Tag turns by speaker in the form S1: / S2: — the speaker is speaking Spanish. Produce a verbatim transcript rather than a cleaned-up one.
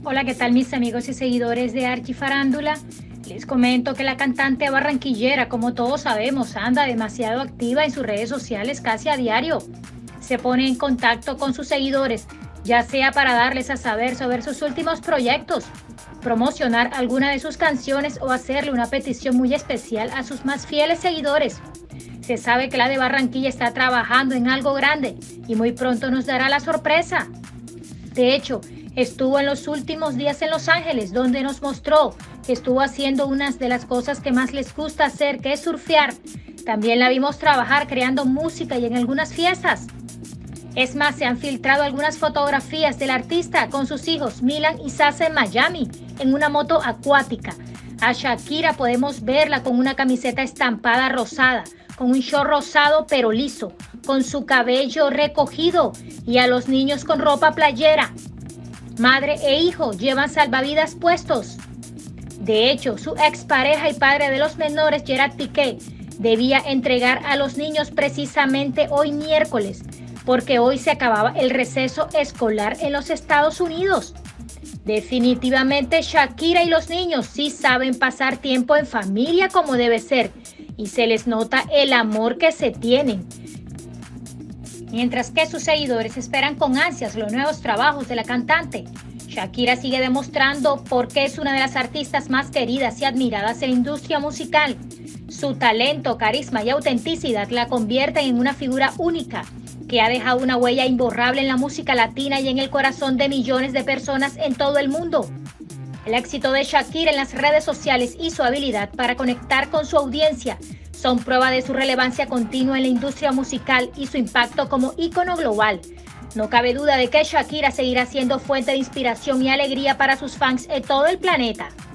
S1: Hola, ¿qué tal mis amigos y seguidores de Archifarándula? Les comento que la cantante barranquillera, como todos sabemos, anda demasiado activa en sus redes sociales casi a diario. Se pone en contacto con sus seguidores, ya sea para darles a saber sobre sus últimos proyectos, promocionar alguna de sus canciones o hacerle una petición muy especial a sus más fieles seguidores. Se sabe que la de Barranquilla está trabajando en algo grande y muy pronto nos dará la sorpresa. De hecho, estuvo en los últimos días en Los Ángeles, donde nos mostró que estuvo haciendo una de las cosas que más les gusta hacer, que es surfear. También la vimos trabajar creando música y en algunas fiestas. Es más, se han filtrado algunas fotografías del artista con sus hijos Milan y Sasa en Miami, en una moto acuática. A Shakira podemos verla con una camiseta estampada rosada, con un short rosado pero liso, con su cabello recogido, y a los niños con ropa playera. Madre e hijo llevan salvavidas puestos. De hecho, su expareja y padre de los menores, Gerard Piqué, debía entregar a los niños precisamente hoy miércoles, porque hoy se acababa el receso escolar en los Estados Unidos. Definitivamente Shakira y los niños sí saben pasar tiempo en familia como debe ser, y se les nota el amor que se tienen. Mientras que sus seguidores esperan con ansias los nuevos trabajos de la cantante, Shakira sigue demostrando por qué es una de las artistas más queridas y admiradas en la industria musical. Su talento, carisma y autenticidad la convierten en una figura única que ha dejado una huella imborrable en la música latina y en el corazón de millones de personas en todo el mundo. El éxito de Shakira en las redes sociales y su habilidad para conectar con su audiencia son prueba de su relevancia continua en la industria musical y su impacto como ícono global. No cabe duda de que Shakira seguirá siendo fuente de inspiración y alegría para sus fans en todo el planeta.